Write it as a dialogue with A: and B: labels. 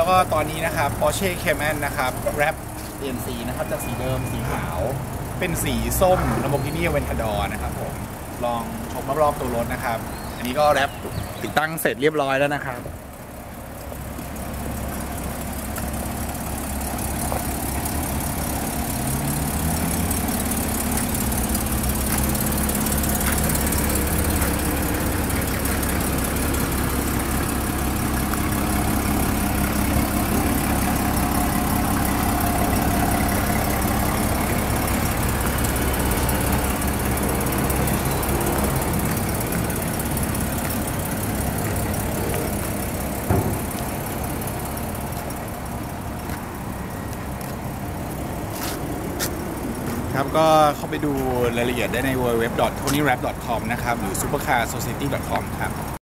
A: แล้วก็ตอนนี้นะครับ Porsche Cayman นะครับ Wrap AMC นะครับจากสีเดิมสีขาวเป็นสีส้ม Lamborghini Aventador นะครับผมลองชมรอบๆตัวรถนะครับอันนี้ก็แรปติดตั้งเสร็จเรียบร้อยแล้วนะครับครับก็เข้าไปดูรายละเอียดได้ใน www.tonyrap.com นะครับหรือ supercarsociety.com ครับ